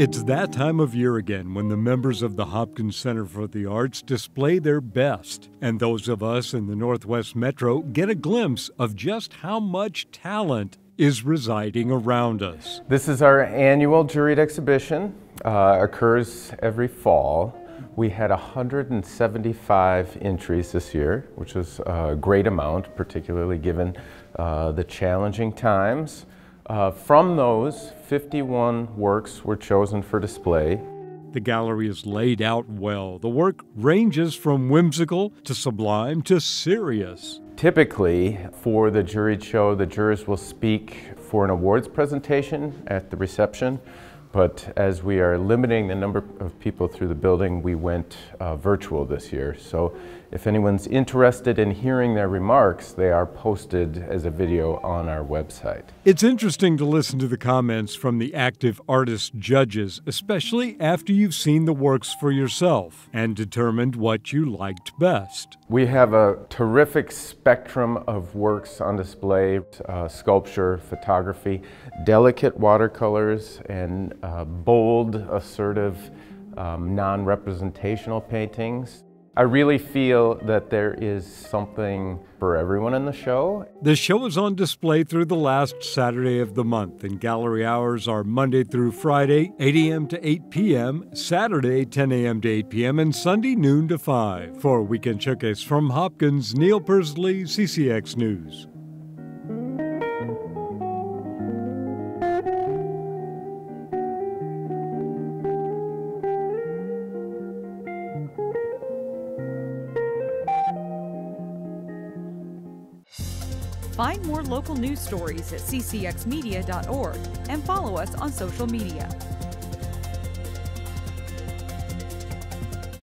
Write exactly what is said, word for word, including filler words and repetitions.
It's that time of year again when the members of the Hopkins Center for the Arts display their best, and those of us in the Northwest Metro get a glimpse of just how much talent is residing around us. This is our annual juried exhibition. Uh, occurs every fall. We had one hundred seventy-five entries this year, which is a great amount, particularly given uh, the challenging times. Uh, from those, fifty-one works were chosen for display. The gallery is laid out well. The work ranges from whimsical to sublime to serious. Typically, for the juried show, the jurors will speak for an awards presentation at the reception. But as we are limiting the number of people through the building, we went uh, virtual this year. So if anyone's interested in hearing their remarks, they are posted as a video on our website. It's interesting to listen to the comments from the active artist judges, especially after you've seen the works for yourself and determined what you liked best. We have a terrific spectrum of works on display, uh, sculpture, photography, delicate watercolors, and uh, bold, assertive, um, non-representational paintings. I really feel that there is something for everyone in the show. The show is on display through the last Saturday of the month, and gallery hours are Monday through Friday, eight a m to eight p m, Saturday, ten a m to eight p m, and Sunday, noon to five. For Weekend Showcase from Hopkins, Neil Persley, C C X News. Find more local news stories at c c x media dot org and follow us on social media.